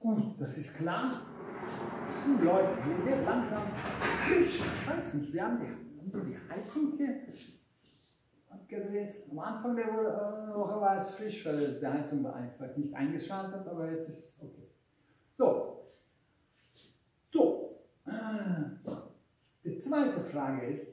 Gut, das ist klar. Leute, hier wird langsam frisch. Ich weiß nicht, wir haben die Heizung hier abgedreht. Am Anfang der Woche war es frisch, weil die Heizung war einfach nicht eingeschaltet, aber jetzt ist es okay. So. Die zweite Frage ist,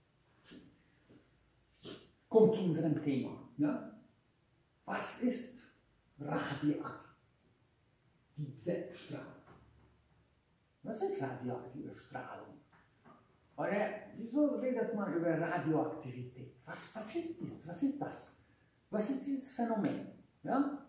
kommt zu unserem Thema. Ja? Was ist radioaktive Strahlung? Was ist radioaktive Strahlung? Oder wieso redet man über Radioaktivität? Was ist das? Was ist das? Was ist dieses Phänomen? Ja?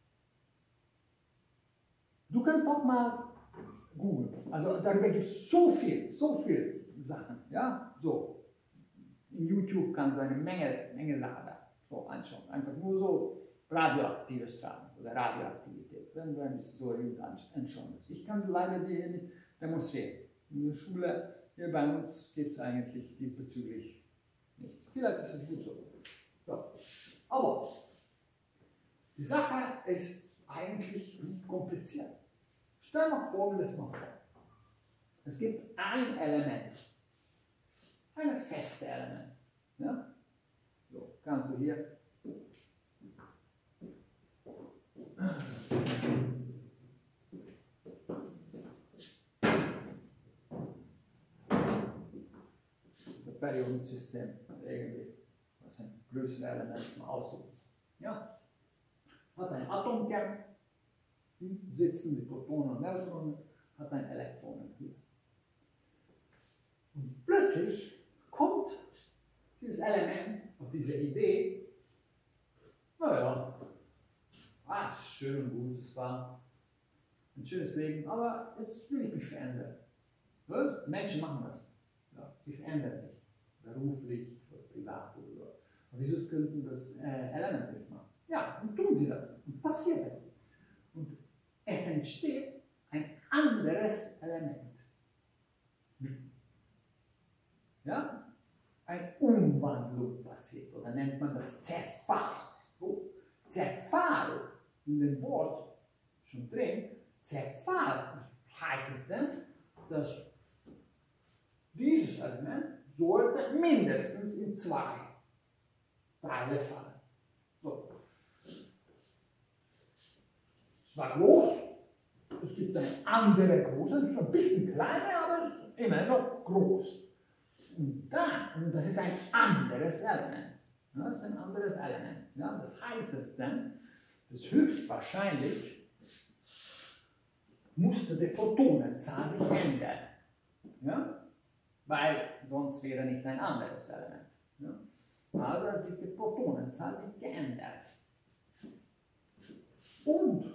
Du kannst auch mal googeln. Also darüber gibt es so viel Sachen. Ja? So. In YouTube kannst du eine Menge Sachen da so anschauen. Einfach nur so radioaktive Strahlung oder Radioaktivität. Wenn du ein bisschen so anschauen musst. Ich kann leider die hier nicht demonstrieren. In der Schule, hier bei uns gibt es eigentlich diesbezüglich nichts. Vielleicht ist es gut so. Aber die Sache ist eigentlich nicht kompliziert. Stell dir Folgendes mal vor. Es gibt ein Element, ein festes Element. Ja? So, kannst du hier das Periodensystem irgendwie, was ein größeres Element mal aussuchen. Ja? Hat ein Atomkern, sitzen die Protonen und Neutronen, hat ein Elektronen hier. Und plötzlich kommt dieses Element auf diese Idee, naja, schön und gut, es war ein schönes Leben, aber jetzt will ich mich verändern. Menschen machen das. Ja, sie verändern sich, beruflich oder privat oder so. Und wieso könnten das Element nicht machen? Ja, und tun sie das. Und passiert das. Und es entsteht ein anderes Element. Ja? Eine Umwandlung passiert, oder nennt man das Zerfall. So. Zerfall, in dem Wort schon drin, Zerfall heißt es denn, dass dieses Element sollte mindestens in 2 Teile fallen. So. Es war groß, es gibt eine andere große, es ist ein bisschen kleiner, aber es ist immer noch groß. Und das ist ein anderes Element. Ja, das ist ein anderes Element. Ja, das heißt es dann, dass höchstwahrscheinlich musste die Photonenzahl sich ändern. Ja? Weil sonst wäre nicht ein anderes Element. Ja? Also hat sich die Protonenzahl geändert. Und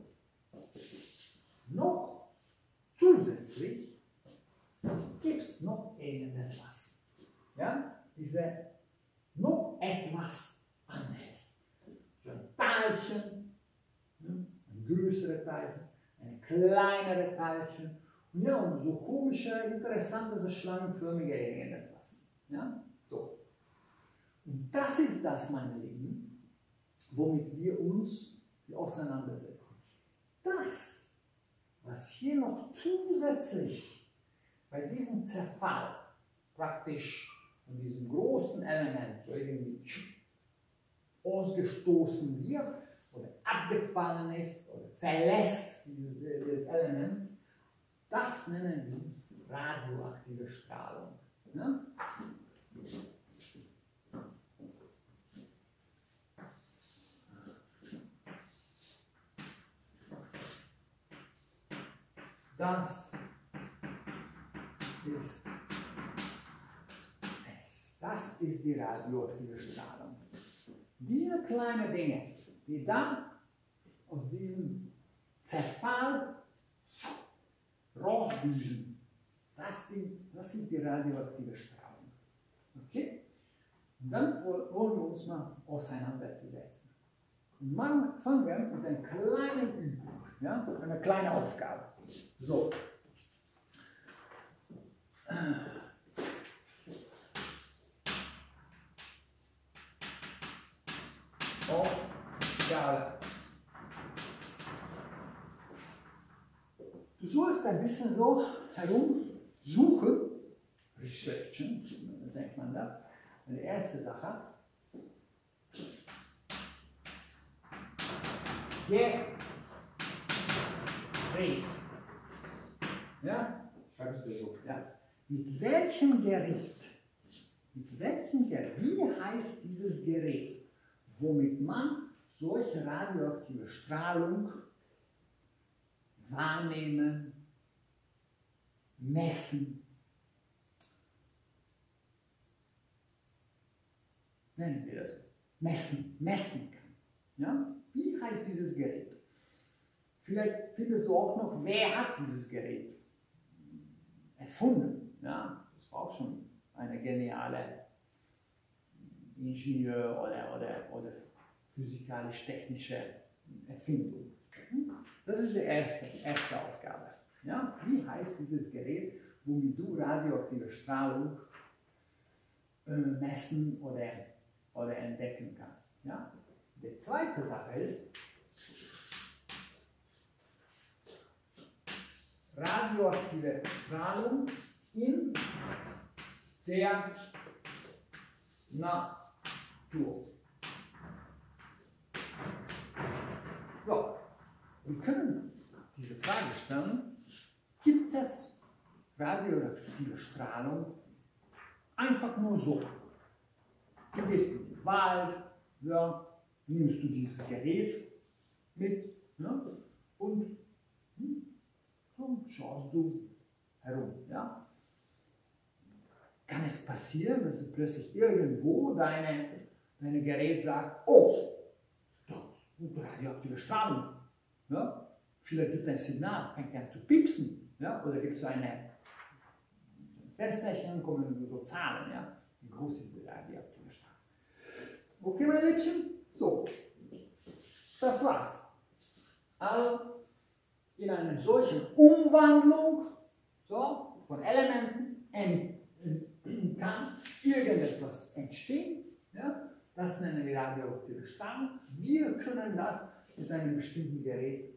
noch zusätzlich gibt es noch irgendetwas. Ja? Noch etwas anderes. So ein Teilchen, ein größeres Teilchen, ein kleineres Teilchen. Und ja, und so komische, interessante, so schlangenförmige irgendetwas. Ja? So. Und das ist das, meine Lieben, womit wir uns auseinandersetzen. Das, was hier noch zusätzlich bei diesem Zerfall praktisch von diesem großen Element so irgendwie ausgestoßen wird oder abgefallen ist oder verlässt dieses Element, das nennen wir radioaktive Strahlung. Ja? Das ist die radioaktive Strahlung. Diese kleinen Dinge, die dann aus diesem Zerfall rausdüsen, das ist die radioaktive Strahlung. Okay? Und dann wollen wir uns mal auseinandersetzen. Und fangen wir mit einer kleinen Übung, ja? Eine kleine Aufgabe. So. Aufgabe. du sollst ein bisschen so herumsuchen, researchen, sagt man das. Und die erste Sache, Gerät. Ja? Schreibst du so? Ja. Mit welchem Gerät, wie heißt dieses Gerät, womit man solche radioaktive Strahlung wahrnehmen, messen, nennen wir das, messen kann. Ja? Wie heißt dieses Gerät? Vielleicht findest du auch noch, wer hat dieses Gerät erfunden. Ja? Das war auch schon eine geniale Ingenieur- oder physikalisch-technische Erfindung. Das ist die erste Aufgabe. Ja? Wie heißt dieses Gerät, womit du radioaktive Strahlung messen oder entdecken kannst? Ja? Die zweite Sache ist, radioaktive Strahlung in der Natur. Ja, wir können diese Frage stellen, gibt es radioaktive Strahlung einfach nur so? Du gehst in den Wald, ja, nimmst du dieses Gerät mit, ja, und schaust du herum. Ja? Kann es passieren, dass du plötzlich irgendwo dein Gerät sagt, oh, da ist radioaktive Strahlung. Ja? Vielleicht gibt es ein Signal, fängt an zu piepsen. Ja? Oder gibt es eine Festzeichen, kommen so Zahlen. Ja? Wie groß ist die radioaktive Strahlung? Okay, meine Liebchen? So, das war's. Also, in einer solchen Umwandlung so, von Elementen kann irgendetwas entstehen. Ja? Das nennen wir radioaktive Strahlung. Wir können das mit einem bestimmten Gerät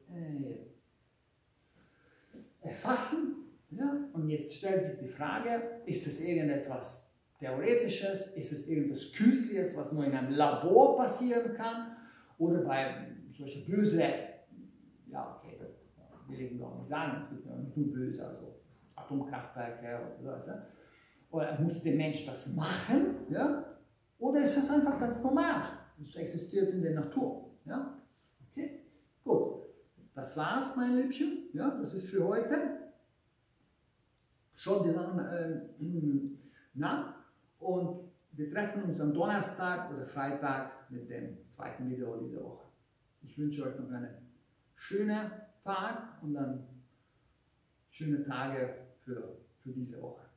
erfassen. Ja? Und jetzt stellt sich die Frage, ist es irgendetwas Theoretisches, ist es irgendetwas Künstliches, was nur in einem Labor passieren kann, oder bei solchen bösen, ja okay, will ich noch nicht sagen, es gibt ja nicht nur böse, also Atomkraftwerke oder so. Oder muss der Mensch das machen? Ja? Oder ist das einfach ganz normal? Es existiert in der Natur. Ja? Okay, gut. Das war's, mein Liebchen. Ja? Das ist für heute. Schaut die Sachen nach. Und wir treffen uns am Donnerstag oder Freitag mit dem zweiten Video dieser Woche. Ich wünsche euch noch einen schönen Tag und dann schöne Tage für diese Woche.